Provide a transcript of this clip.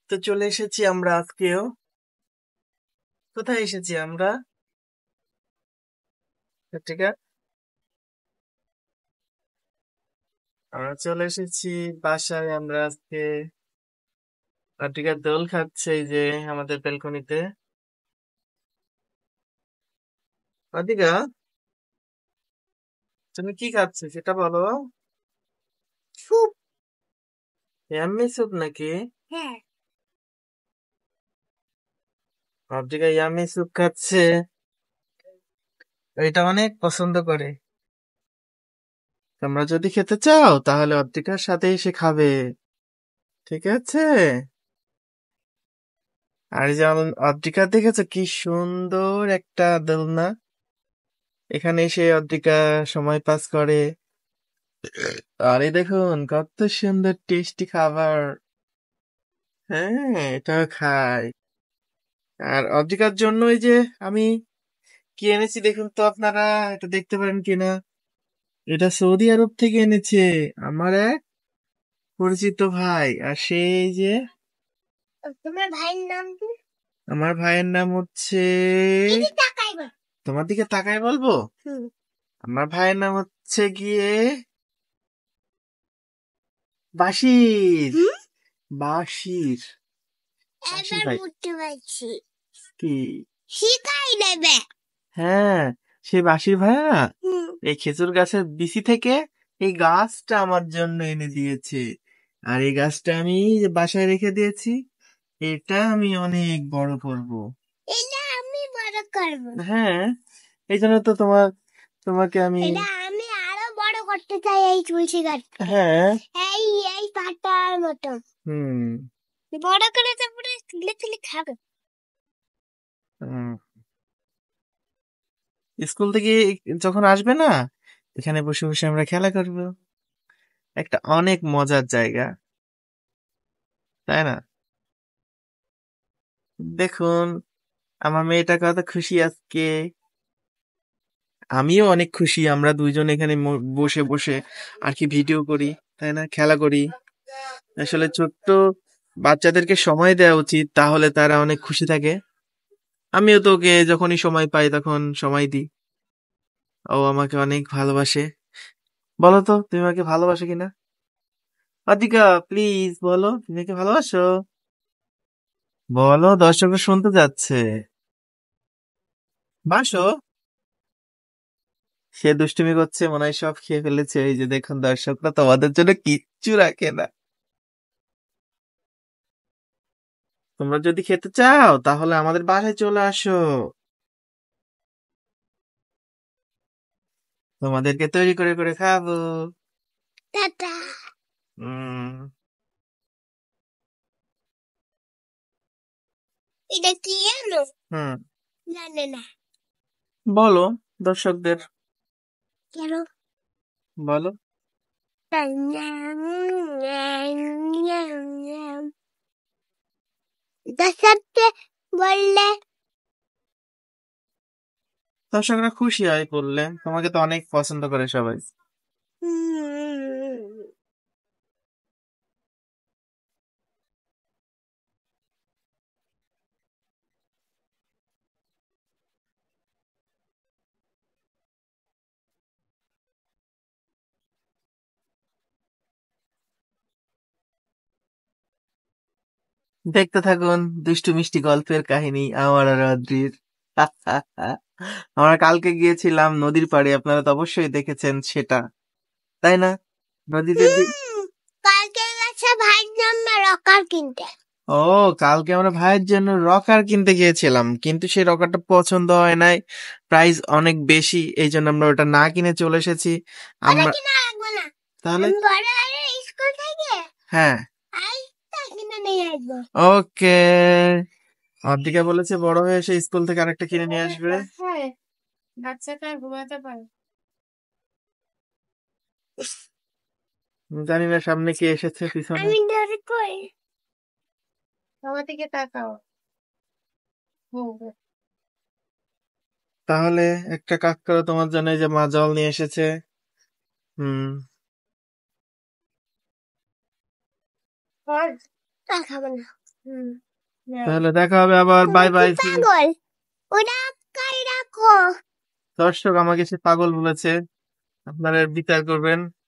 তো চলে এসেছি আমরা আজকেও। কোথায় এসেছি আমরা? ঠিক আছে, আমরা চলে এসেছি বাসায়। আমরা আজকে আটিকার দোল খাচ্ছে এই যে আমাদের ব্যালকনিতে। আদিকা, তুমি কি খাচ্ছ সেটা বলো। স্যুপ। ইয়াম্মি স্যুপ নাকি? হ্যাঁ। আদিকা ইয়াম্মি স্যুপ খাচ্ছে, এটা অনেক পছন্দ করে। তোমরা যদি খেতে চাও তাহলে অদ্রিকার সাথে এসে খাবে, ঠিক আছে? আর এই যে অদ্রিকা দেখেছো কি সুন্দর একটা দোলনা, এখানে এসে অদ্রিকা সময় পাস করে। আরে দেখুন কত সুন্দর টেস্টি খাবার। হ্যাঁ, এটাও খাই। আর অদ্রিকার জন্য এই যে আমি কি এনেছি দেখুন তো আপনারা, এটা দেখতে পারেন কিনা। এটা সৌদি আরব থেকে এনেছে আমার এক পরিচিত ভাই। আর সেই যে তোমার ভাইয়ের নাম কি? আমার ভাইয়ের নাম হচ্ছে, এদিকে তাকাই বল। তোমার দিকে তাকায় বলবো? আমার ভাইয়ের নাম হচ্ছে গিয়ে বাশির। বাশির, বাশির এবার ভাই। বুঝতে পারছি, কি? শিখাই নেবে। হ্যাঁ, সে বাঁশির ভাইয়া এই খেজুর গাছের বিচি থেকে এই গাছটা আমার জন্য এনে দিয়েছে। আর এই গাছটা আমি যে বাসায় রেখে দিয়েছি, এটা আমি অনেক বড় করব। এটা আমি বড় করব। হ্যাঁ, এই জন্য তো তোমাকে আমি। এটা আমি আরো বড় করতে চাই এই তুলসী গাছটা। হ্যাঁ। এই এই পাতার মতো হুম। বড় করে তারপরে তুলে তুলে খাবে। হুম। স্কুল থেকে যখন আসবে না, এখানে বসে বসে আমরা খেলা করব। একটা অনেক মজার জায়গা, তাই না? দেখুন আমার মেয়েটা কত খুশি আজকে, আমিও অনেক খুশি। আমরা দুইজন এখানে বসে বসে আর কি ভিডিও করি, তাই না, খেলা করি। আসলে ছোট্ট বাচ্চাদেরকে সময় দেওয়া উচিত, তাহলে তারা অনেক খুশি থাকে। আমিও তো ওকে যখনই সময় পাই তখন সময় দিই। ও আমাকে অনেক ভালোবাসে। বলো তো তুমি আমাকে ভালোবাসো কিনা? অদিকা, প্লিজ বলো তুমি আমাকে ভালোবাসো। বলো, দর্শকরা শুনতে যাচ্ছে। বাসো। সে দুষ্টুমি করছে, মনে হয় সব খেয়ে ফেলেছে। এই যে দেখুন দর্শকরা তোমাদের জন্য কিচ্ছু রাখে না। তোমরা যদি খেতে চাও তাহলে আমাদের বাসায় চলে আসো, তোমাদেরকে তৈরি করে করে খাবো। টাটা। উম এটা কি জানো? হুম। জানে না। বলো দর্শকদের, কেন? বলো। দশকে বললে দর্শকরা খুশি হয় বললে, তোমাকে তো অনেক পছন্দ করে সবাই। দেখতে থাকুন দুষ্টু মিষ্টি গল্পের কাহিনী আমার আর অদ্রির। আমরা কালকে গিয়েছিলাম নদীর পাড়ে, আপনারা তো অবশ্যই দেখেছেন সেটা, তাই না? নদীতে কালকে গেছে ভাইয়ের জন্য রকার কিনতে। ও, কালকে আমরা ভাইয়ের জন্য রকার কিনতে গিয়েছিলাম, কিন্তু সেই রকারটা পছন্দ হয় নাই, প্রাইস অনেক বেশি, এই জন্য আমরা ওটা না কিনে চলে এসেছি। আমরা কিনা লাগবে না, তাহলে আমি বড় হলে স্কুল থেকে হ্যাঁ, আইসটা কিনে নিয়ে আসবো। ওকে। অর্ধিকা বলেছে বড় হয়ে এসে স্কুল থেকে আরেকটা কিনে নিয়ে আসবে। বাচ্চাটা ঘুমাতে পারে। জানি না সামনে কি এসেছে পিছনে। আমি ধরে কই আমার দিকে তাকাও। তাহলে একটা কাজ করো, তোমার জন্য এই যে মা জল নিয়ে এসেছে। হুম। তা খাবো না। তাহলে দেখা হবে আবার, তুমি বাই কি বাই। পাগল? ওটা আটকাই রাখো। দর্শক আমাকে সে পাগল বলেছে, আপনারা এর বিচার করবেন।